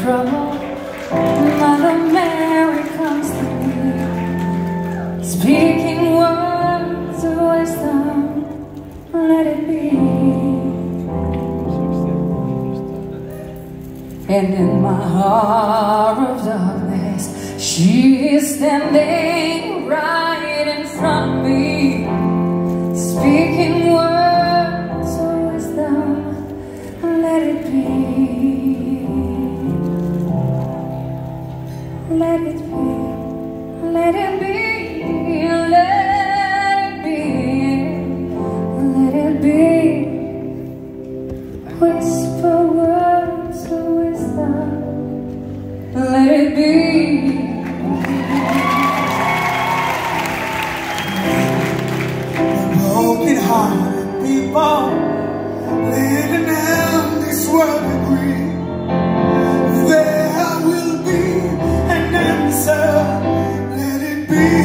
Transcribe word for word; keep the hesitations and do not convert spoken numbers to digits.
trouble, Mother Mary comes to me, speaking words of wisdom, let it be. And in my hour of darkness, she is standing right in front of me, speaking words of wisdom, let it be. Let it be, let it be, let it be, let it be. Whisper words of wisdom, let it be. Broken-hearted people living in this world agree there will be an answer. Let it be.